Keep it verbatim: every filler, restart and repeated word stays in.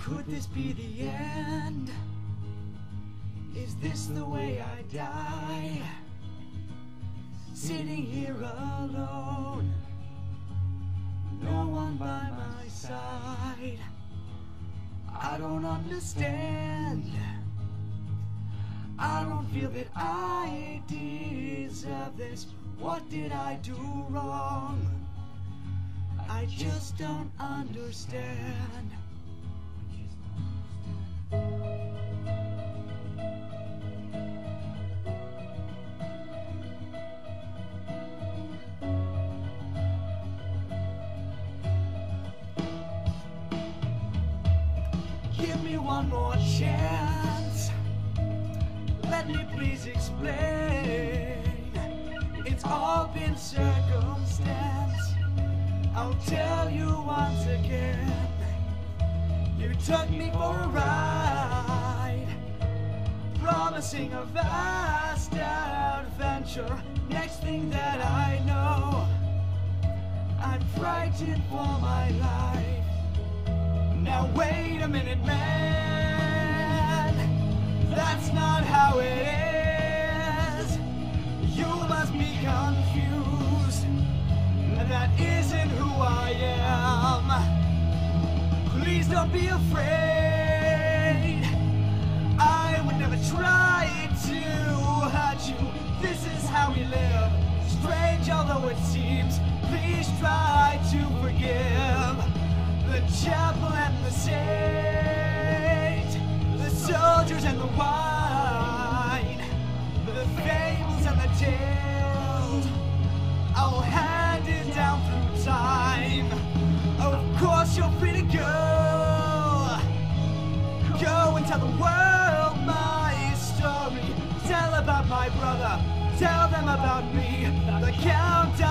Could this be the end? Is this the way I die? Sitting here alone, no one by my side. I don't understand. I don't feel that I deserve this. What did I do wrong? I just don't understand. Give me one more chance. Let me please explain. It's all been circumstance. I'll tell you once again. You took me for a ride, promising a vast adventure. Next thing that I know, I'm frightened for my life. Now wait a minute, man, that's not how it is. You must be confused. That isn't who I am. Please don't be afraid. I would never try to hurt you. This is how we live. Strange although it seems. Please try to forgive the chapel and the saint, the soldiers and the wine, the fables and the tales. I'll hand it down through time. Of course you're free to go. Go and tell the world my story. Tell about my brother. Tell them about me. The countdown